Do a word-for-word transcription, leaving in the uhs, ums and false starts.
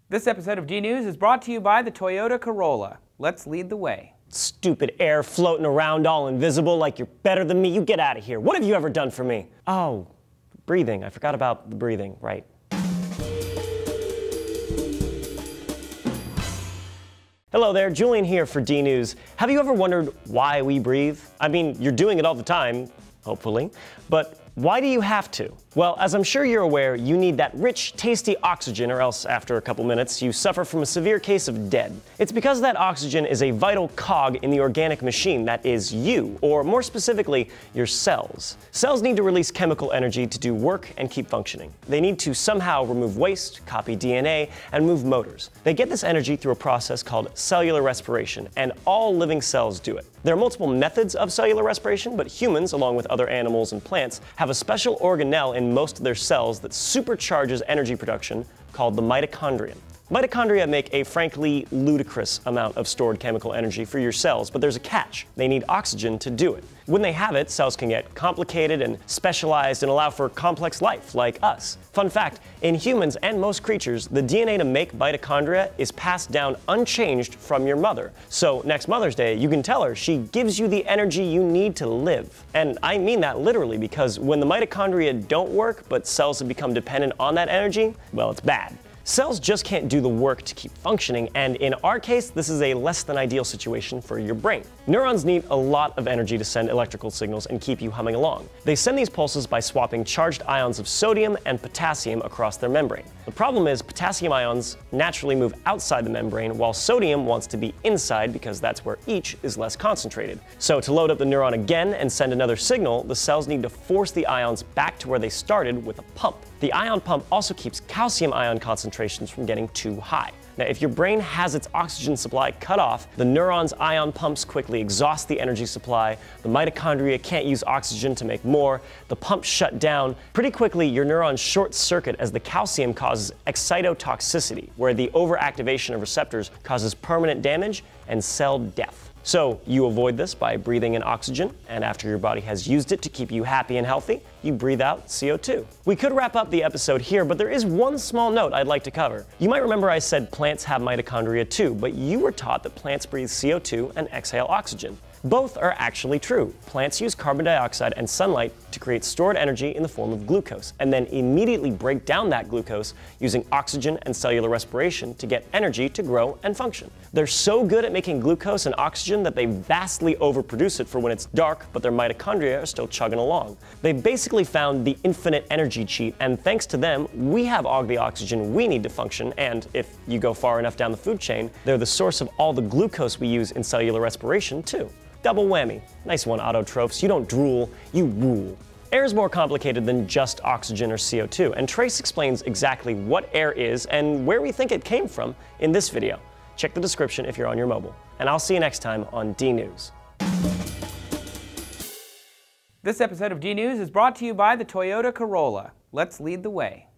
This episode of DNews is brought to you by the Toyota Corolla. Let's lead the way. Stupid air floating around all invisible like you're better than me. You get out of here. What have you ever done for me? Oh, breathing. I forgot about the breathing, right. Hello there, Julian here for DNews. Have you ever wondered why we breathe? I mean, you're doing it all the time, hopefully, but why do you have to? Well, as I'm sure you're aware, you need that rich, tasty oxygen, or else after a couple minutes, you suffer from a severe case of dead. It's because that oxygen is a vital cog in the organic machine that is you, or more specifically, your cells. Cells need to release chemical energy to do work and keep functioning. They need to somehow remove waste, copy D N A, and move motors. They get this energy through a process called cellular respiration, and all living cells do it. There are multiple methods of cellular respiration, but humans, along with other animals and plants, have a special organelle in most of their cells that supercharges energy production called the mitochondrion. Mitochondria make a frankly ludicrous amount of stored chemical energy for your cells, but there's a catch. They need oxygen to do it. When they have it, cells can get complicated and specialized and allow for complex life, like us. Fun fact, in humans and most creatures, the D N A to make mitochondria is passed down unchanged from your mother. So next Mother's Day, you can tell her she gives you the energy you need to live. And I mean that literally, because when the mitochondria don't work, but cells have become dependent on that energy, well, it's bad. Cells just can't do the work to keep functioning, and in our case, this is a less than ideal situation for your brain. Neurons need a lot of energy to send electrical signals and keep you humming along. They send these pulses by swapping charged ions of sodium and potassium across their membrane. The problem is potassium ions naturally move outside the membrane, while sodium wants to be inside because that's where each is less concentrated. So to load up the neuron again and send another signal, the cells need to force the ions back to where they started with a pump. The ion pump also keeps calcium ion concentrations from getting too high. Now, if your brain has its oxygen supply cut off, the neuron's ion pumps quickly exhaust the energy supply, the mitochondria can't use oxygen to make more, the pumps shut down. Pretty quickly, your neurons short circuit as the calcium causes excitotoxicity, where the overactivation of receptors causes permanent damage and cell death. So you avoid this by breathing in oxygen, and after your body has used it to keep you happy and healthy, you breathe out C O two. We could wrap up the episode here, but there is one small note I'd like to cover. You might remember I said plants have mitochondria too, but you were taught that plants breathe C O two and exhale oxygen. Both are actually true. Plants use carbon dioxide and sunlight to create stored energy in the form of glucose, and then immediately break down that glucose using oxygen and cellular respiration to get energy to grow and function. They're so good at making glucose and oxygen that they vastly overproduce it for when it's dark, but their mitochondria are still chugging along. They've basically found the infinite energy cheat, and thanks to them, we have all the oxygen we need to function, and if you go far enough down the food chain, they're the source of all the glucose we use in cellular respiration too. Double whammy. Nice one, autotrophs. You don't drool, you rule. Air is more complicated than just oxygen or C O two, and Trace explains exactly what air is and where we think it came from in this video. Check the description if you're on your mobile. And I'll see you next time on DNews. This episode of DNews is brought to you by the Toyota Corolla. Let's lead the way.